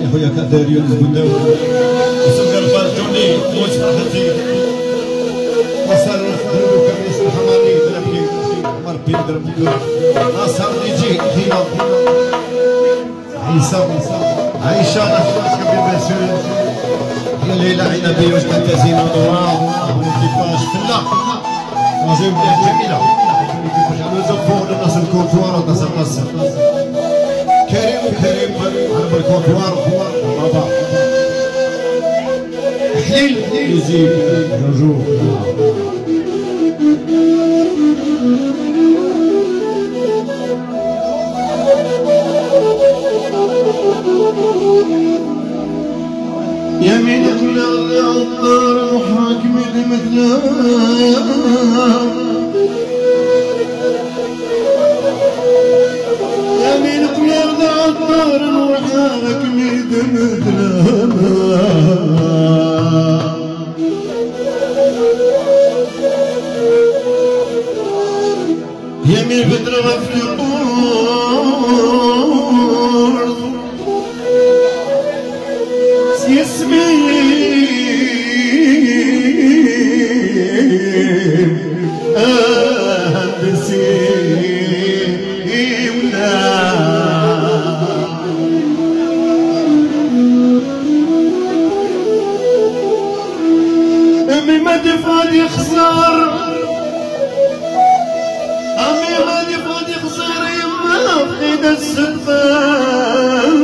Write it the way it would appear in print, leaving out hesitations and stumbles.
خويا كادر يونس بوداوي وسكر بالتوني موت فرحتي وصل دربو كريس الحمامي دربكي مربي دربكي ناصر نيجي هنا عيشة نشرت كبير مسؤول يا ليلى عنبي واش كازينو نوار ونكيفاش فلا وزيد جميلة كيفاش نزفوا للناس الكونتوار وناس الناس كريم عرب الكونتوار بابا حليل يزيد جوجو يمينك لا عطار محاكم المثلى يمينك لا عطار محاكم المثلى يمين فترة في الأرض اسمي أهندسي ولا أمي ما دفعت خسار أمي ما دفعت خسار يما في ايد السلفان